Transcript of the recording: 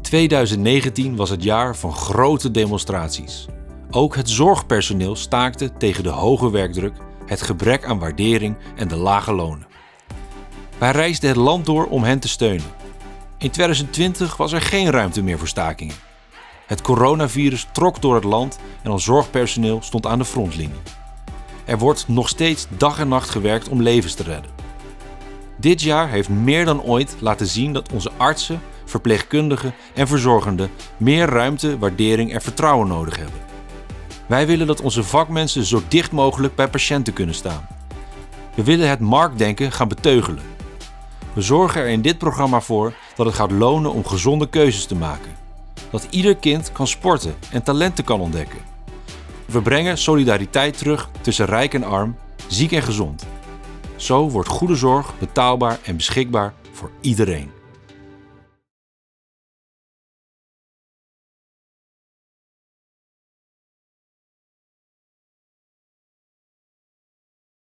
2019 was het jaar van grote demonstraties. Ook het zorgpersoneel staakte tegen de hoge werkdruk, het gebrek aan waardering en de lage lonen. Wij reisden het land door om hen te steunen. In 2020 was er geen ruimte meer voor stakingen. Het coronavirus trok door het land en ons zorgpersoneel stond aan de frontlinie. Er wordt nog steeds dag en nacht gewerkt om levens te redden. Dit jaar heeft meer dan ooit laten zien dat onze artsen, verpleegkundigen en verzorgenden meer ruimte, waardering en vertrouwen nodig hebben. Wij willen dat onze vakmensen zo dicht mogelijk bij patiënten kunnen staan. We willen het marktdenken gaan beteugelen. We zorgen er in dit programma voor dat het gaat lonen om gezonde keuzes te maken. Dat ieder kind kan sporten en talenten kan ontdekken. We brengen solidariteit terug tussen rijk en arm, ziek en gezond. Zo wordt goede zorg betaalbaar en beschikbaar voor iedereen.